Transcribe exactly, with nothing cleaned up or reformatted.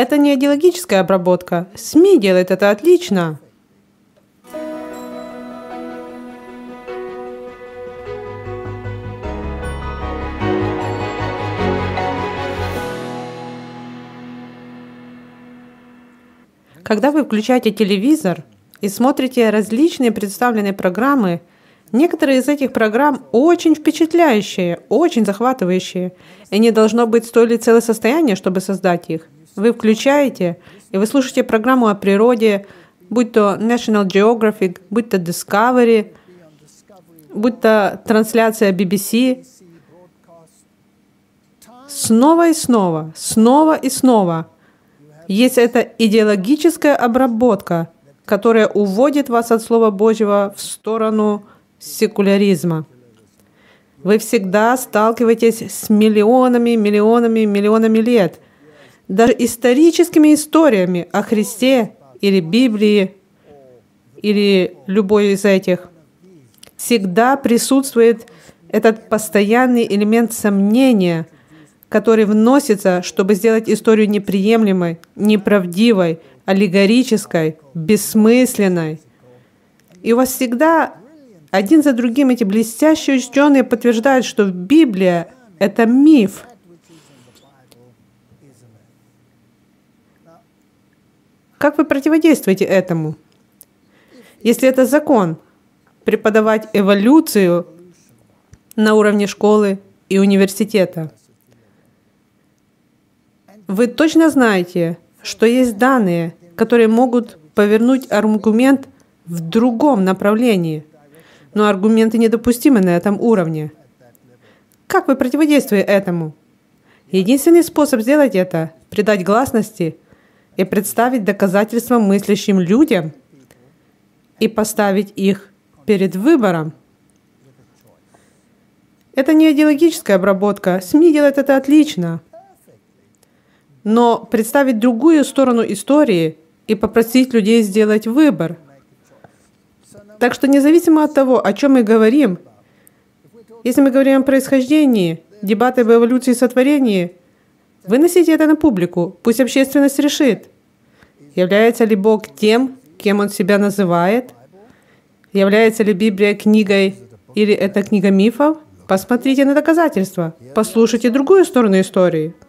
Это не идеологическая обработка. СМИ делает это отлично. Когда вы включаете телевизор и смотрите различные представленные программы, некоторые из этих программ очень впечатляющие, очень захватывающие, и не должно быть столь целое состояние, чтобы создать их. Вы включаете, и вы слушаете программу о природе, будь то National Geographic, будь то Discovery, будь то трансляция би би си, снова и снова, снова и снова. Есть эта идеологическая обработка, которая уводит вас от Слова Божьего в сторону секуляризма. Вы всегда сталкиваетесь с миллионами, миллионами, миллионами лет, даже историческими историями о Христе или Библии, или любой из этих. Всегда присутствует этот постоянный элемент сомнения, который вносится, чтобы сделать историю неприемлемой, неправдивой, аллегорической, бессмысленной. И у вас всегда один за другим эти блестящие ученые подтверждают, что Библия — это миф. Как вы противодействуете этому? Если это закон, преподавать эволюцию на уровне школы и университета, вы точно знаете, что есть данные, которые могут повернуть аргумент в другом направлении, но аргументы недопустимы на этом уровне. Как вы противодействуете этому? Единственный способ сделать это — придать гласности и представить доказательства мыслящим людям и поставить их перед выбором. Это не идеологическая обработка. СМИ делают это отлично. Но представить другую сторону истории и попросить людей сделать выбор. Так что независимо от того, о чем мы говорим, если мы говорим о происхождении, дебаты об эволюции и сотворении, выносите это на публику, пусть общественность решит, является ли Бог тем, кем Он себя называет, является ли Библия книгой или это книга мифов. Посмотрите на доказательства, послушайте другую сторону истории.